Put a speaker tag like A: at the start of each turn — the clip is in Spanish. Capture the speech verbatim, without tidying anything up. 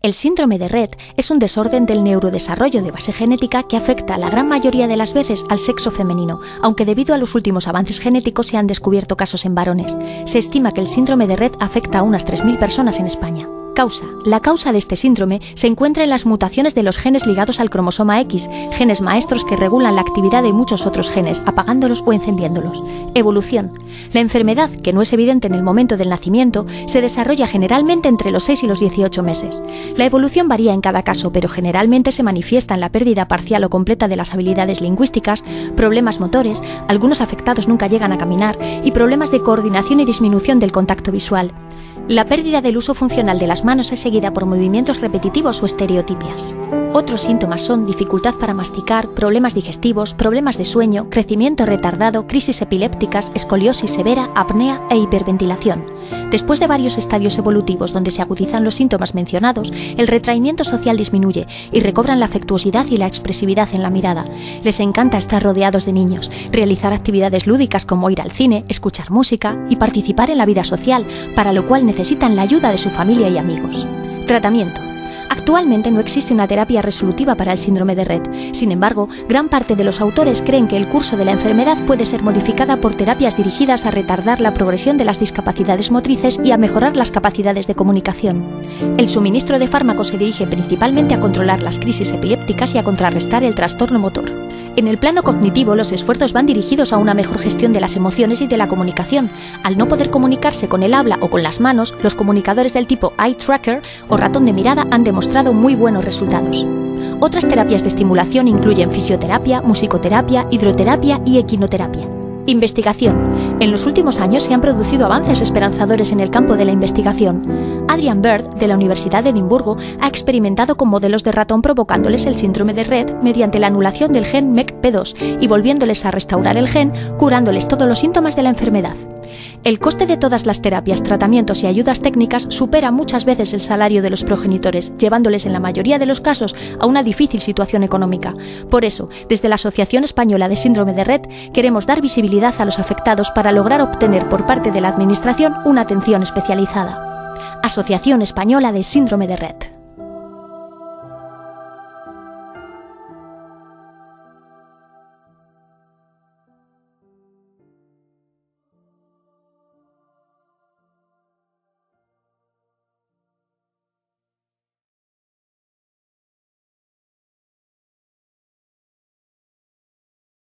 A: El síndrome de Rett es un desorden del neurodesarrollo de base genética que afecta la gran mayoría de las veces al sexo femenino, aunque debido a los últimos avances genéticos se han descubierto casos en varones. Se estima que el síndrome de Rett afecta a unas tres mil personas en España. Causa. La causa de este síndrome se encuentra en las mutaciones de los genes ligados al cromosoma X, genes maestros que regulan la actividad de muchos otros genes, apagándolos o encendiéndolos. Evolución. La enfermedad, que no es evidente en el momento del nacimiento, se desarrolla generalmente entre los seis y los dieciocho meses. La evolución varía en cada caso, pero generalmente se manifiesta en la pérdida parcial o completa de las habilidades lingüísticas, problemas motores, algunos afectados nunca llegan a caminar, y problemas de coordinación y disminución del contacto visual. La pérdida del uso funcional de las manos es seguida por movimientos repetitivos o estereotipias. Otros síntomas son dificultad para masticar, problemas digestivos, problemas de sueño, crecimiento retardado, crisis epilépticas, escoliosis severa, apnea e hiperventilación. Después de varios estadios evolutivos donde se agudizan los síntomas mencionados, el retraimiento social disminuye y recobran la afectuosidad y la expresividad en la mirada. Les encanta estar rodeados de niños, realizar actividades lúdicas como ir al cine, escuchar música y participar en la vida social, para lo cual necesitan la ayuda de su familia y amigos. Tratamiento. Actualmente no existe una terapia resolutiva para el síndrome de Rett. Sin embargo, gran parte de los autores creen que el curso de la enfermedad puede ser modificada por terapias dirigidas a retardar la progresión de las discapacidades motrices y a mejorar las capacidades de comunicación. El suministro de fármacos se dirige principalmente a controlar las crisis epilépticas y a contrarrestar el trastorno motor. En el plano cognitivo, los esfuerzos van dirigidos a una mejor gestión de las emociones y de la comunicación. Al no poder comunicarse con el habla o con las manos, los comunicadores del tipo Eye Tracker o ratón de mirada han demostrado muy buenos resultados. Otras terapias de estimulación incluyen fisioterapia, musicoterapia, hidroterapia y equinoterapia. Investigación. En los últimos años se han producido avances esperanzadores en el campo de la investigación. Adrian Bird, de la Universidad de Edimburgo, ha experimentado con modelos de ratón provocándoles el síndrome de Rett mediante la anulación del gen M E C P dos y volviéndoles a restaurar el gen, curándoles todos los síntomas de la enfermedad. El coste de todas las terapias, tratamientos y ayudas técnicas supera muchas veces el salario de los progenitores, llevándoles en la mayoría de los casos a una difícil situación económica. Por eso, desde la Asociación Española de Síndrome de Rett, queremos dar visibilidad a los afectados para lograr obtener por parte de la Administración una atención especializada. Asociación Española de Síndrome de Rett.